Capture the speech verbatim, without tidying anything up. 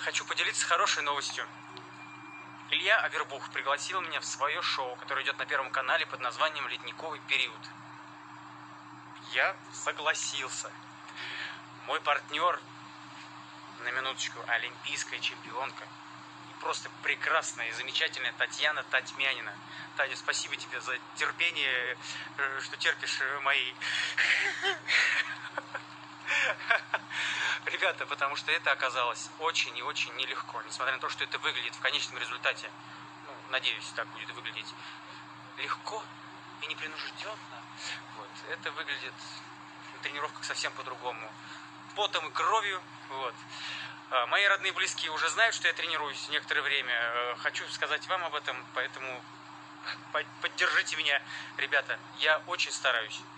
Хочу поделиться хорошей новостью. Илья Авербух пригласил меня в свое шоу, которое идет на Первом канале под названием «Ледниковый период». Я согласился. Мой партнер, на минуточку, олимпийская чемпионка, и просто прекрасная и замечательная Татьяна Татьмянина. Таня, спасибо тебе за терпение, что терпишь мои... Ребята, потому что это оказалось очень и очень нелегко, несмотря на то, что это выглядит в конечном результате, ну, надеюсь, так будет выглядеть легко и непринужденно. Вот, это выглядит на тренировках совсем по-другому. Потом и кровью. Вот. Мои родные и близкие уже знают, что я тренируюсь некоторое время. Хочу сказать вам об этом, поэтому поддержите меня, ребята. Я очень стараюсь.